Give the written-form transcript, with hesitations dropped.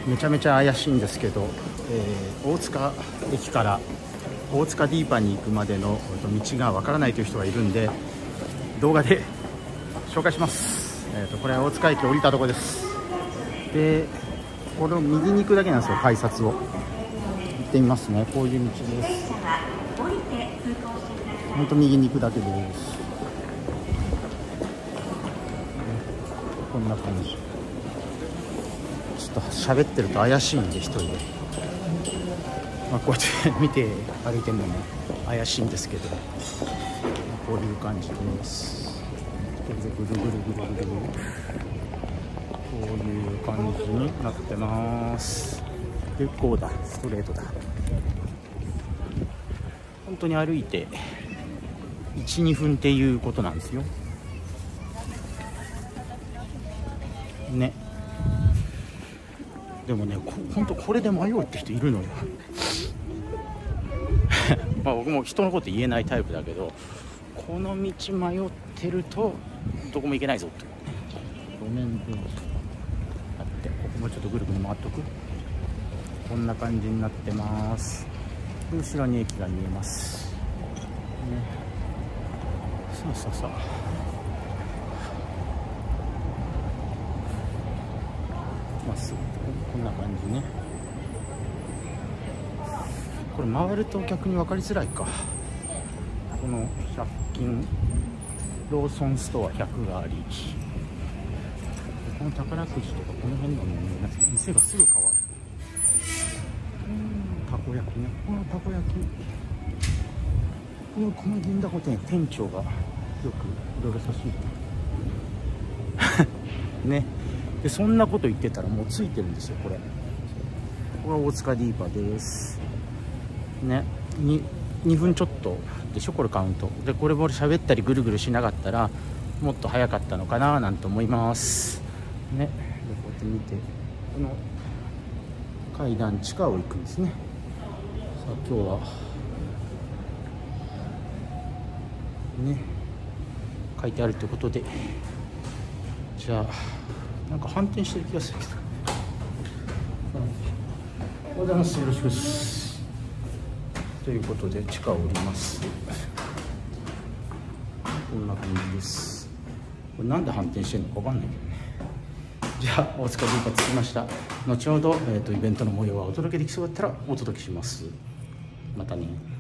めちゃめちゃ怪しいんですけど、大塚駅から大塚ディーパーに行くまでの道がわからないという人がいるんで、動画で紹介します。これは大塚駅降りたところです。で、これを右に行くだけなんですよ、改札を。行ってみますね。こういう道です。本当右に行くだけです。こんな感じ。ちょっと喋ってると怪しいんで、一人で、こうやって見て歩いてるのも怪しいんですけど、こういう感じです。ぐるぐるぐるぐるぐるぐる、こういう感じになってます。で、こうだ、ストレートだ。本当に歩いて 1,2 分っていうことなんですよね。でもね、本当これで迷うって人いるのよまあ僕も人のこと言えないタイプだけど、この道迷ってるとどこも行けないぞって路面電車あって、ここもちょっとぐるぐる回っとく。こんな感じになってます。後ろに駅が見えます、ね、そうそうそう、まっすぐこんな感じね。これ回ると逆に分かりづらいか。この100均ローソンストア100があり、この宝くじとかこの辺の店がすぐ変わる。たこ焼きね、たこ焼き、この銀だこ店、店長がよくいろいろ差し入れね。でそんなこと言ってたらもうついてるんですよ。これは大塚ディーパーですね。2分ちょっとでしょ、これカウントで。これも喋ったりぐるぐるしなかったらもっと早かったのかななんて思いますね。でこうやって見て、この階段地下を行くんですね。さあ今日はね書いてあるということで、じゃあなんか反転してる気がするけど、おはようございます、よろしくです。ということで地下を降ります。こんな感じです。これなんで反転してるのか分かんないけどね。じゃあ大塚ディーパー着きました。後ほど、イベントの模様はお届けできそうだったらお届けします。またね。